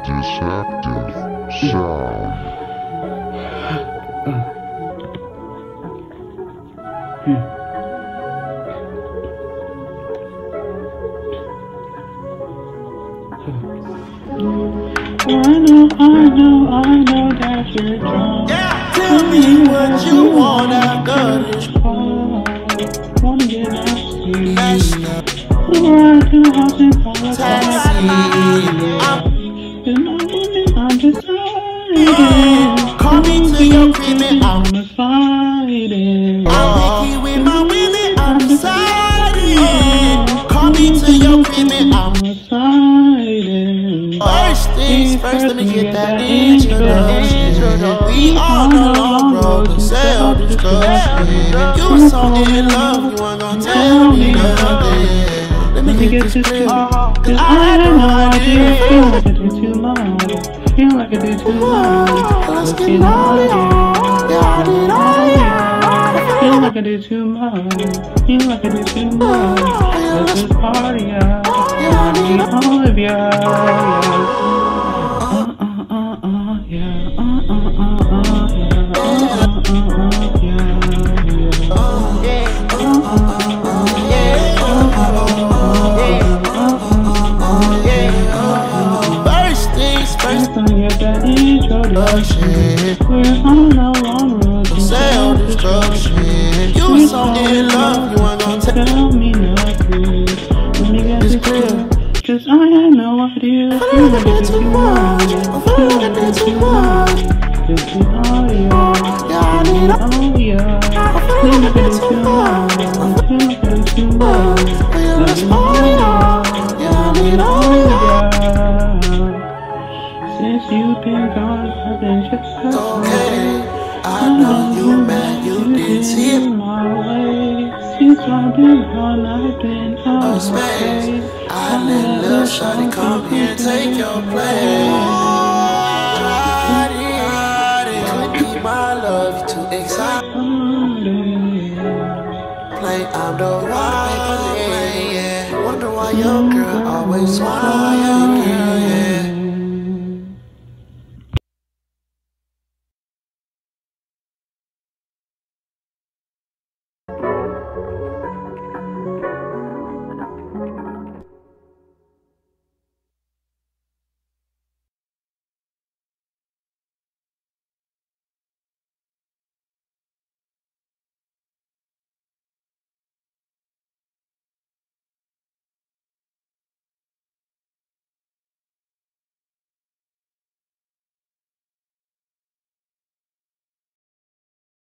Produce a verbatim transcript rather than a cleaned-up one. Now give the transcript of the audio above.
Deceptive sound. I know, I know, I know that you're drunk. Yeah, tell me what you want after this. Wanna get nasty. Nasty. Ride to the house and call a Taxi. You're not woman, I'm deciding. Call me to your crib and I'm I'm deciding. I'm picky with my women, I'm deciding. Call me to your crib and I'm deciding. First things first, let me get that introduction. We all know long road to self-destruction. You was so in love, you weren't gonna tell me nothing. Let me get this clear, cause I had no idea. Feel like I do too much. Feel like I do too much. Let's get all it on. Yeah, I need all it on. Feel like I do too much. Feel like I do too much. Let's just party out. Yeah, I need all of ya. Uh uh uh uh yeah. Uh uh uh uh yeah. Uh uh uh uh yeah. First things first, Let's get that introduction. We're on a long road to self-destruction. You was so in love, you weren't gonna tell tell me nothing. Let me get this clear, cause I had no idea. I feel like I did too much. I feel like I did too much. Just the audio. Yeah, I need all. Audio. I feel like I did too much. I feel like I did too much. Yeah, let's party on. Yeah, I need all of Since you've been gone, I've been just Okay, I know you mad, you didn't see it. my way. Since I've been gone, I've been Oh, out of space. space. I let little shawty come here and take your place. Could be my love, you too excited. Play, I'm the one. Yeah. Wonder why your girl always smile.